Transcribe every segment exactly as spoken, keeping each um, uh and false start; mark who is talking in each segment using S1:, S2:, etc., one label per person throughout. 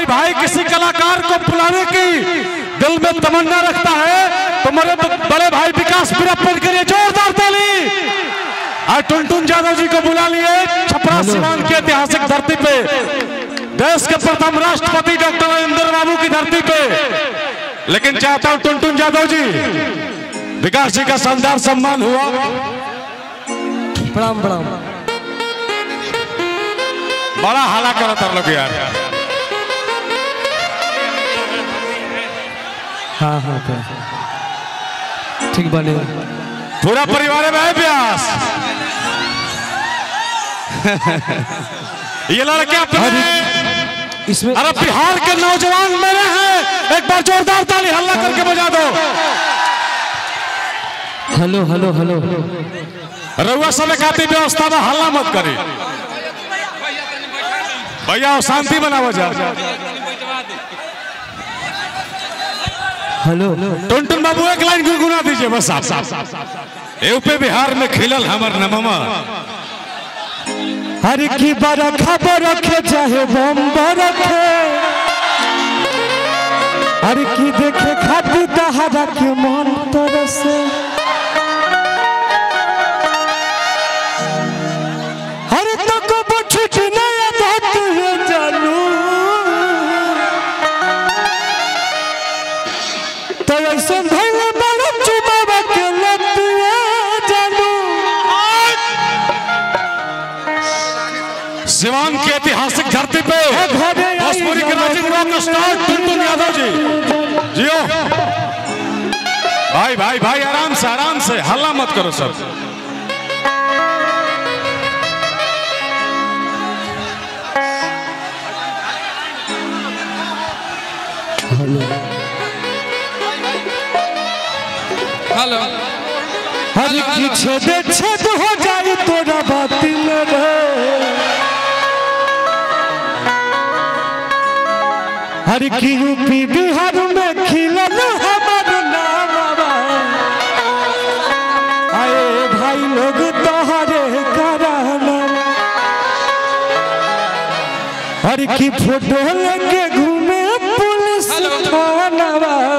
S1: भाई किसी कलाकार को बुलाने की दिल में तमन्ना रखता है तो मेरे बड़े भाई विकास बिरप्पन के लिए जोरदार ताली। आज टुनटुन यादव जी को बुला लिए छपरा सिवान की ऐतिहासिक धरती पे, देश के प्रथम राष्ट्रपति डॉक्टर नरेंद्र बाबू की धरती पे। लेकिन चाहता हूं टुनटुन यादव जी, विकास जी का शानदार सम्मान हुआ।
S2: प्रणाम प्रणाम।
S1: बड़ा हाला करो तर लोग यार।
S2: हाँ हाँ ठीक बने।
S1: पूरा परिवार में है प्यास। ये लड़के अपने
S2: इसमें
S1: अरे बिहार के नौजवान मेरे हैं, एक बार जोरदार ताली हल्ला करके बजा दो।
S2: हेलो हेलो हेलो
S1: रउआ सब खाती व्यवस्था में हल्ला मत करी भैया, शांति बनाओ जा।
S2: हेलो
S1: टुनटुन बाबू एक लाइन गुनगुना दीजिए बस आप। यूपी बिहार में खिलल हमर नममा,
S2: हर की बरखा बरखे चाहे बम बरखे, हर की देखे खाती तहरा के मन तरसे, हर तक बछुट नया बात है जानू, तो ऐसे भले बड़ा चुमावा के लतिया जानू।
S1: सिवान की ऐतिहासिक धरती पे भोजपुरी के राजनीतिक रॉक स्टार टुनटुन यादव जी जियो। भाई भाई भाई आराम से आराम से हल्ला मत करो सब।
S2: हेलो हर की छेद छेद हो जाए तोरा बाती में रे, हर की यूपी बिहार में खिलल हमार नाम, आए भाई लोग तोहरे कराना, हर की फोटो लेके घूमे पुलिस थाना।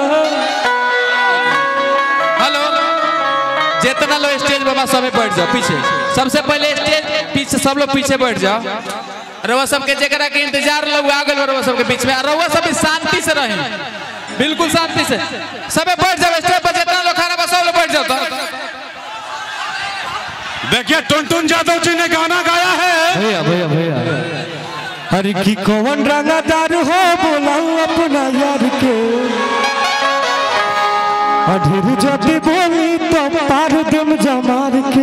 S3: हेलो जितना लोग स्टेज बाबा सब बैठ जाओ पीछे, सबसे पहले स्टेज पीछे सब लोग पीछे बैठ जाओ। रउआ सबके जगह के इंतजार लोग आ गए रउआ सबके बीच में, रउआ सब शांति से रहे, बिल्कुल शांति से सबे बैठ जाओ स्टेज पर। जितना लोग खड़ा बस सब लोग बैठ जाओ। तो
S1: देखिए टुनटुन यादव जी ने गाना गाया है।
S2: भैया भैया भैया हर की कौन रंगदार हो बोलाऊ अपना यार के, अधेर जदी बोली तो पार दम जमार के,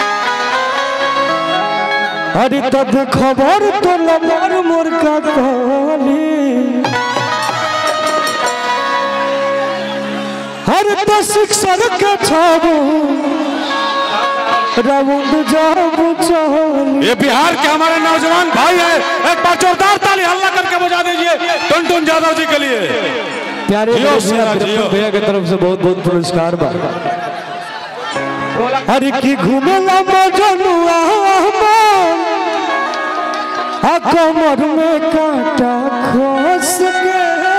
S2: अरे तब खबर तो लबर मोर का कहली, हर तो शिक्षर के छाबू राउंड जाबू चली।
S1: ये बिहार के हमारे नौजवान भाई है, एक बार जोरदार ताली हल्ला करके बजा दीजिए टुनटुन यादव जी के लिए।
S2: प्यारे भैया की तरफ से बहुत बहुत पुरस्कार बा। हर की घूमेला मजनुआ कमर में कांटा खोस के,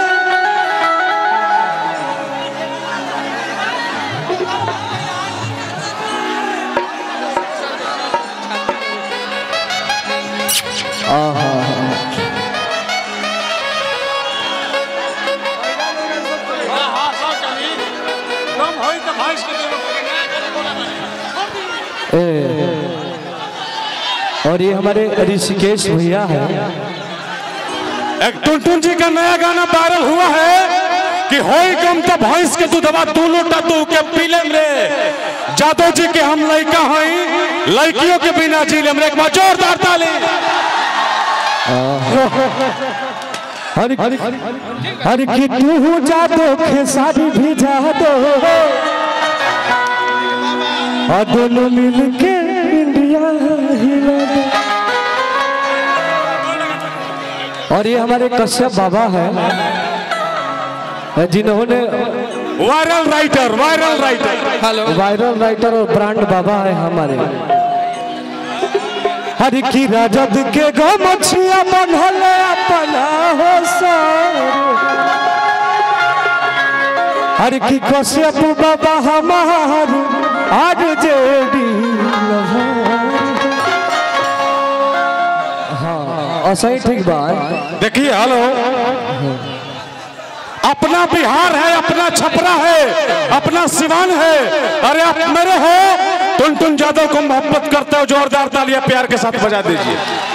S2: और ये हमारे ऋषिकेश भैया है।
S1: एक टुनटुन जी का नया गाना वायरल हुआ है कि होई कम तो भैंस के दूधवा तू लोटा तू के पीले में, जादव जी के हम लड़का हैं लड़कियों के बिना जीले में। एक बार जोरदार ताली।
S2: हर हर की तू जादो खेसारी भी जादो, और दोनों मिलके इंडिया हिला दो। और ये हमारे कश्यप बाबा है जिन्होंने
S1: viral writer viral writer
S3: hello
S2: viral writer और ब्रांड बाबा है हमारे। हर की राजद के गो मछिया बनल अपना हो सा अरे की कश्यप बाबा हमार आज जेडी हाँ सही ठीक बात।
S1: देखिए हेलो, अपना बिहार है, अपना छपरा है, अपना सिवान है। अरे आप मेरे हो टुनटुन यादव को मोहब्बत करते हो, जोरदार तालियां प्यार के साथ बजा दीजिए।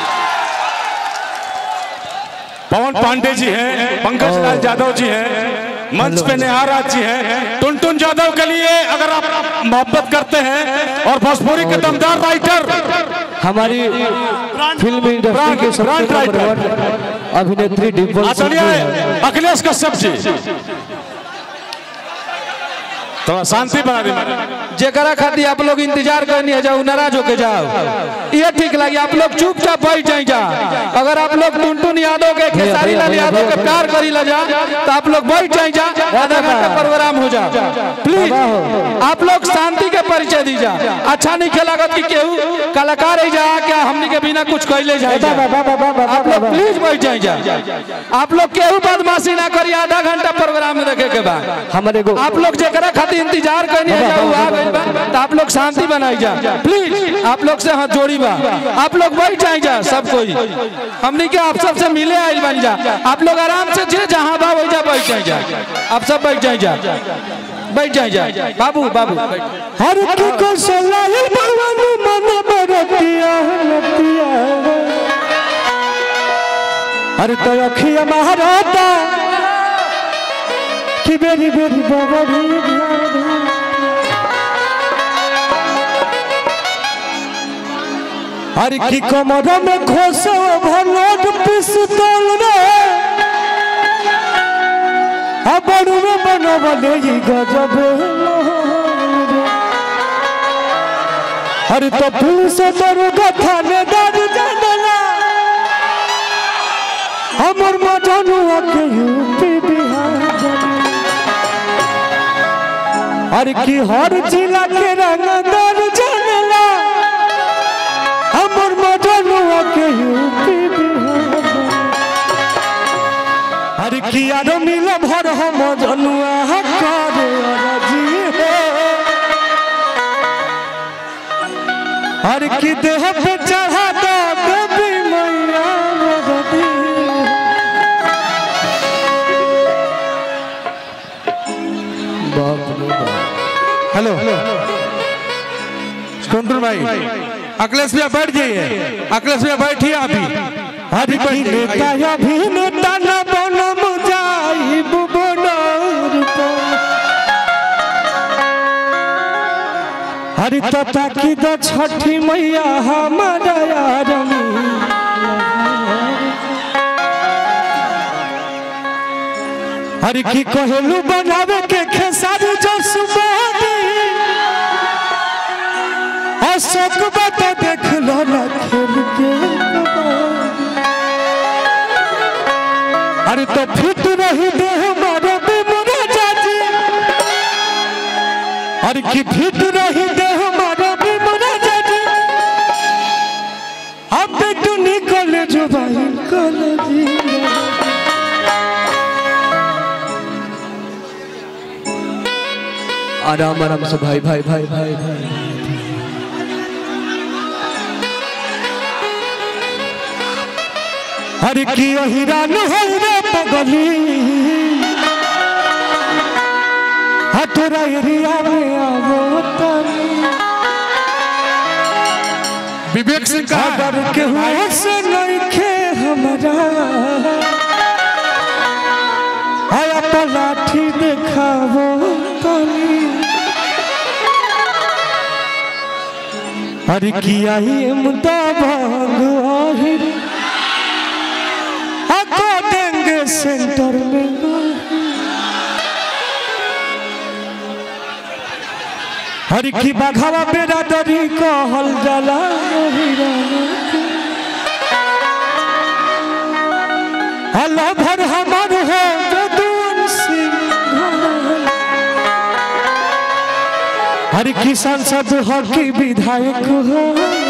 S1: पवन पांडे जी हैं, पंकज लाल यादव जी हैं, मंच पे निहाराज जी हैं। टुनटुन यादव के लिए अगर आप मोहब्बत करते हैं और भोजपुरी के दमदार राइटर,
S2: हमारी फिल्म इंडस्ट्री के सबसे राइटर अभिनेत्री डिम्पल
S1: अखिलेश कश्यप जी, तो शांति बना दी।
S3: जेकरा खातिर आप लोग इंतजार करनी है जाओ, नाराज होके जाओ, ये ठीक लगे। आप लोग चुपचाप बैठ जाए जा। अगर आप लोग टुनटुन यादव के, खेसारी लाल यादव के प्यार करी ला जा तो आप लोग बैठ जाए जा, आधा घंटा प्रोग्राम हो जा। प्लीज आप लोग शांति के परिचय दी जा। अच्छा नहीं खेला कि केहू कलाकार ही जा क्या हमनी के बिना कुछ कहले जाए। आप लोग प्लीज बैठ जाए जा। आप लोग केहू बदमाशी ना करी, आधा घंटा प्रोग्राम में देखे के बाद
S2: हमारे
S3: आप लोग जेकरा खातिर इंतजार करनी है जाओ, आ गइल बा तो आप लोग शांति बनाई जा। प्लीज आप लोग से हाथ जोड़ी बा, आप लोग बैठ जाए जा। सब कोई हमनी के आप सब से मिले आइल बन जा। आप लोग आराम से जे जहां बा वही जा बैठ जाए जा। आप सब बैठ जाए जा, बैठ जाए जा। बाबू बाबू
S2: हर की को सलाह भगवान मन बरतिया लतिया हर तो अखिया महाराता कि बेरी बेरी बबरी हर की कमर में घोसो भलोट पिस्तौल रे बड़ू में बनवले गजब। अरे तो पुलिस दरोगा थानेदार जानला हमर मजनुआ के यूपी बिहार। अरे की हर जिला के रंगदार जानला हमर मजनुआ के यूपी बिहार। अरे की यारो मिल भर हम मजनुआ करे राजी हो। हर की देह पे चढ़ा दो देवी मैया मोदी।
S1: हेलो टुनटुन भाई, अखिलेश भैया बैठ जाइए, अखिलेश भैया बैठिए अभी।
S2: हर की नेता अभिनेता न बनम जाइब बनर तो हरि तता की द छठी मैया हमारा यारमी। हरि की कहलू बनावे के खेसारी जो सुबादी अशोक बता देख लो ना खेल के। अरे तो फिट रही दे हमारे बिमरा जाजी। अरे की फिट रही दे हमारे बिमरा जाजी। अब तो निकल जो भाई कल जी। आराम आराम से भाई भाई भाई भाई भाई। हर की हिरान हो रे पगली हथुरा एरिया में आवो तनी।
S1: विवेक सिंह का
S2: डर के हुए से नहीं खे हमारा आया पलाठी दिखावो तनी। हर की आई मुदा भांग आहिर देंगे सेंटर में। हर की बाघावा बेरादरी कहल जाला हल्ला भर हमार हो जदुन सिंह। हर की सांसद हो की विधायक हो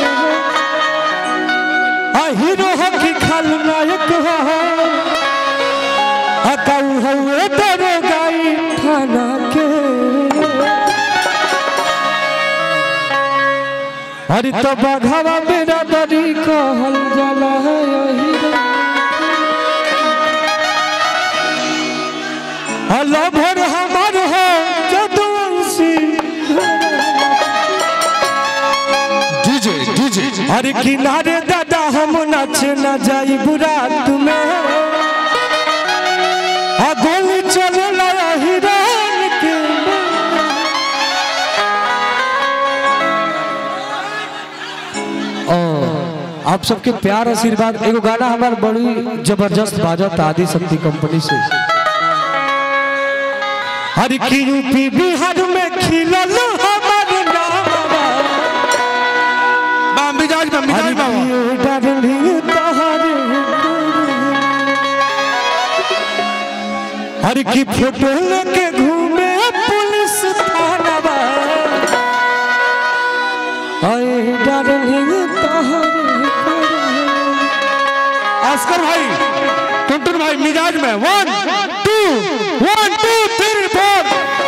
S2: हीरो हो की खलनायक हो। हकाऊ हुए दरोगाई थाना के हरि तो बाघावा मेरा बड़ी कहल जाला है अल्लाह भर हमार हो जदुवंशी
S1: डीजे डीजे
S2: हर किनारे दादा हम नाचे न जाई बुरा तुम्हें आ गोली चले लाया हिरान के आप सबके प्यार आशीर्वाद एगो गाना हमार बड़ी जबरदस्त बाजत आदि शक्ति कंपनी से हर की यूपी बिहार में खिलल हमार नाम
S1: बा मिजाज बा मिजाज बा
S2: डार्लिंग तोहरे हर की फोटो लेके घूमे पुलिस थाना बा आए डार्लिंग तोहरे
S1: अस्कर भाई टुनटुन भाई मिजाज में one two one two three four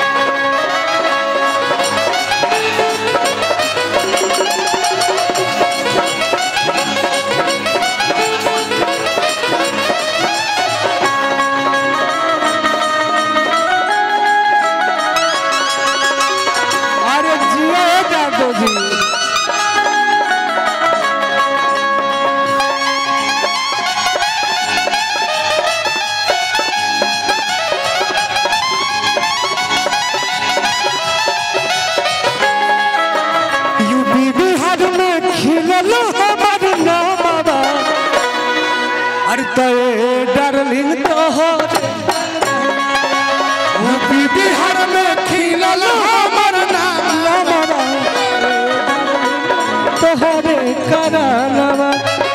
S2: अरे जियो जादू जी डार्लिंग तोहरे
S1: बिहार में खिलल हमर नाम
S2: तोहरे करानवा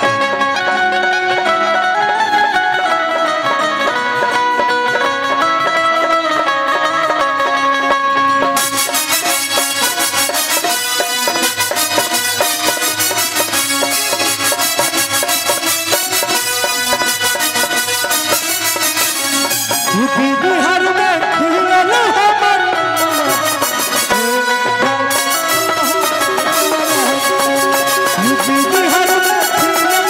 S2: बिहार में खिलल हमर बिहार में खिलल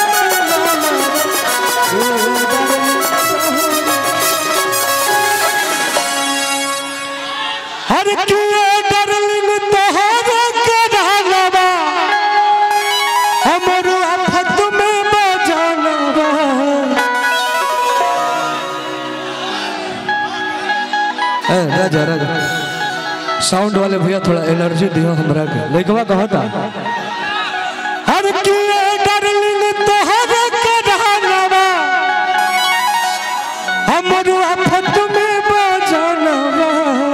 S2: हर किए डार्लिंग तोहरे करानवा हमर आफत में बजानवा राजा राजा साउंड वाले भैया थोड़ा एनर्जी दियो हमरा के लइकवा कहता हर किए डार्लिंग तोहरे करानवा हमर आफत में बजानवा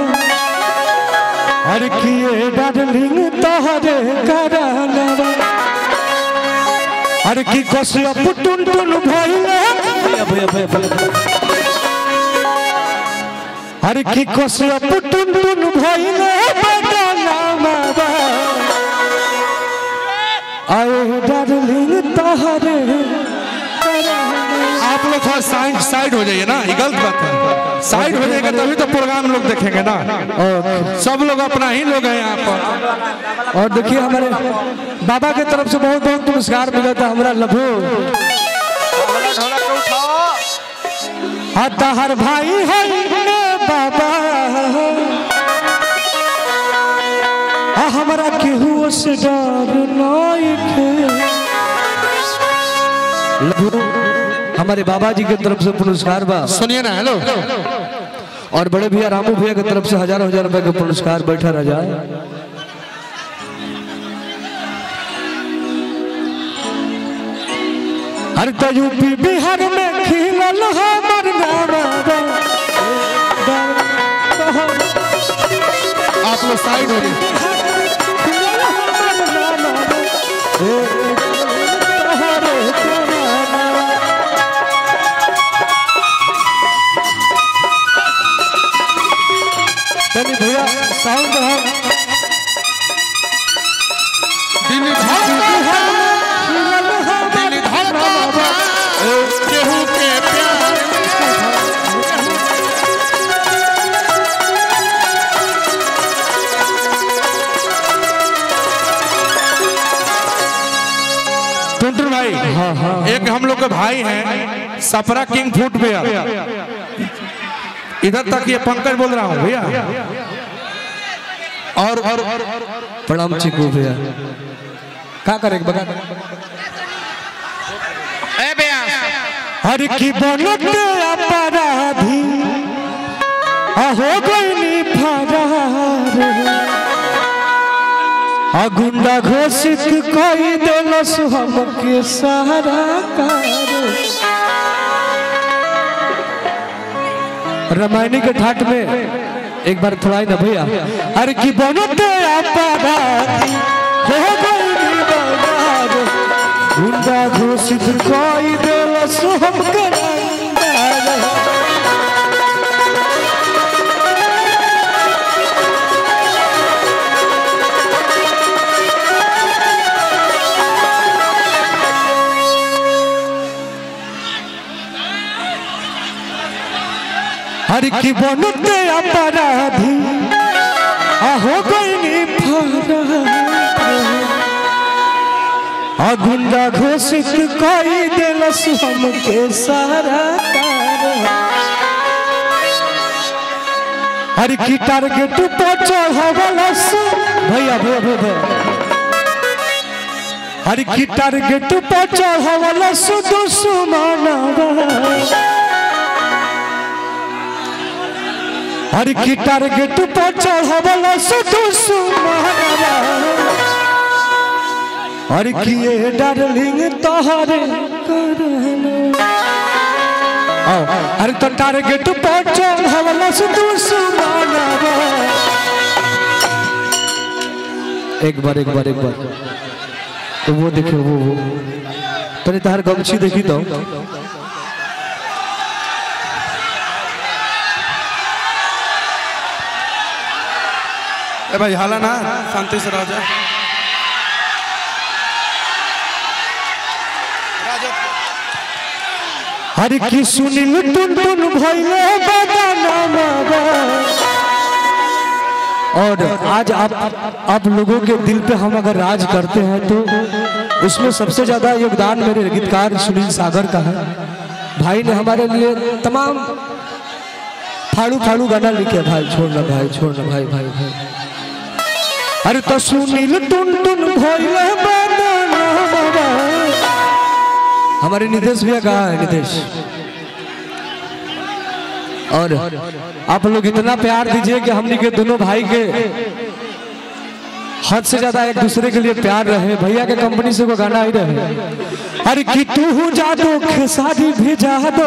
S2: हर किए डार्लिंग तोहरे करानवा हर की कसिया पुटुन टुन भइले भैया भैया भैया हर की कसिया पुटुन टुन भइले बदनामा बा आए डार्लिंग तोहरे
S1: आप लोग थोड़ा साइड साइड हो जाइए ना, ये गलत बात है। साइड हो जाएगा तभी तो प्रोग्राम लोग देखेंगे ना। सब लोग अपना ही लोग हैं यहाँ पर।
S2: और देखिए हमारे बाबा के तरफ से बहुत बहुत पुरस्कार मिला था हमारा लभो हर भाई है बाबा हमारा केहू से डर नहीं लभो हमारे बाबा जी के तरफ से पुरस्कार बा।
S1: सुनिए ना, हेलो।
S2: और बड़े भैया रामू भैया की तरफ से हजारों हजार रुपए का पुरस्कार बैठा रह जाए। हर यूपी बिहार में खिलल हमर नाम।
S1: आप लोग साइड हो रही
S2: भैया साउंड है
S1: दिल धड़का दिल धड़का केहू के प्यार लोग के भाई हैं सपरा किंग फुटवेयर, इधर तक ये पंकज बोल रहा हूँ भैया। और और
S2: प्रणाम चिकू भैया, क्या करेंगे बगा
S3: ए भैया
S2: हर की बनत अपराधी हो गई फरार, गुंडा घोषित कोई दिलस हमके सहारा कार। रामायणी के ठाट में एक बार थोड़ा ही ना भैया, हर की बनते अपराधी हो गई बगार, गुंडा घोषित कोई दिलस हमके हर की बनते अपराधी हो गई फरार, गुंडा घोषित कोई दिलस हमके सारा कार। हर की टारगेट पर चढ़वलस भैया भैया भैया, हर की टारगेट पर चढ़वलस दुश्मनवा, हर की टारगेट पर चढ़वलस दुश्मनवा, हर की ये डार्लिंग तोहरे करना, हर तो टारगेट पर चढ़वलस दुश्मनवा। एक बार एक बार एक बार तो वो देखो वो वो तने तार गमछी देखी तो
S1: ए भाई हाला ना, शांति से रह जा।
S2: हर की सुनील टुन टुन भइले बदनामा, और आज आप आप लोगों के दिल पे हम अगर राज करते हैं तो उसमें सबसे ज्यादा योगदान मेरे गीतकार सुनील सागर का है। भाई ने हमारे लिए तमाम फाड़ू फाड़ू गाना लिखे, भाई छोड़ना भाई छोड़ना भाई भाई भाई। अरे तो सुनील टुन टुन भइले बदनामा, हमारे नितेश भैया कहाँ है नितेश? और आप लोग इतना प्यार दीजिए कि हमने के दोनों भाई के हद से ज्यादा एक दूसरे के लिए प्यार रहे। भैया के कंपनी से वो गाना ही रहे, अरे कि तू जा दो खेसारी भी जा दो।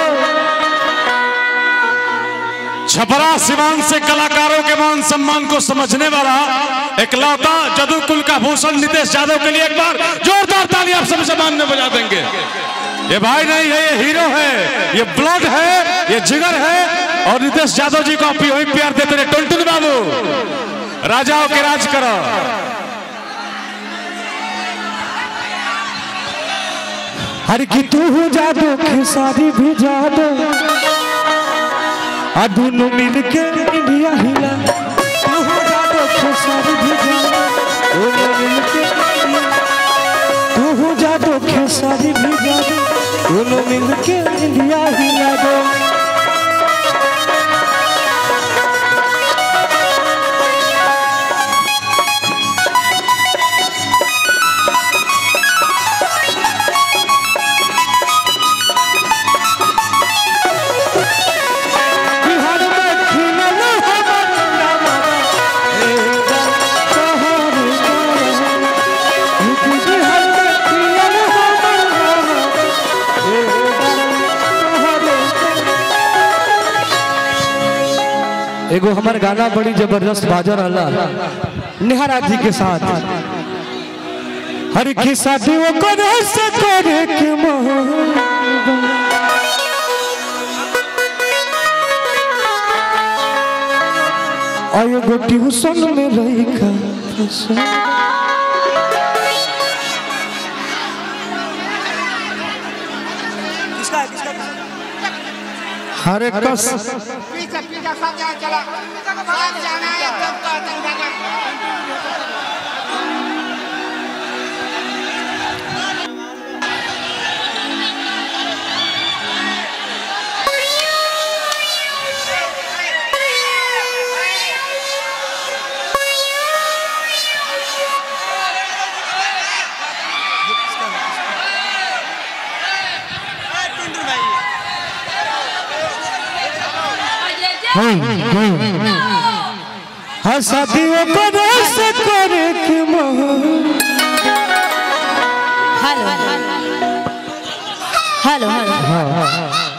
S1: छपरा सिवान से कलाकारों के मान सम्मान को समझने वाला इकलौता जदू कुल का भूषण नितेश यादव के लिए एक बार जोरदार ताली आप सब सम्मान में बजा देंगे। ये भाई नहीं है, ये हीरो है, ये ब्लड है, ये जिगर है। और नितेश यादव जी को भी वही प्यार देते रहे। टुनटुन बाबू राजाओं के राज करो।
S2: हर की तू जा दो खेसारी भी जा दो, आ दोनों मिलके इंडिया हिला। तू जा दो खेसारी भी जा दो, दोनों मिलके तू जा दो खेसारी भी जा दो, दोनों मिलके इंडिया हिला दो। एगो हमार गाना बड़ी जबरदस्त बाजा रहा निहारा जी के साथ। हर की शादी वो करे से करे के आयो गो ट्यूशन में रही का हरे कस
S4: पीछे पीछे सब जगह चला, सब जाना है तब तो तंगा।
S2: हाँ शादियों को से करे के
S5: हेलो हेलो हेलो
S2: हाँ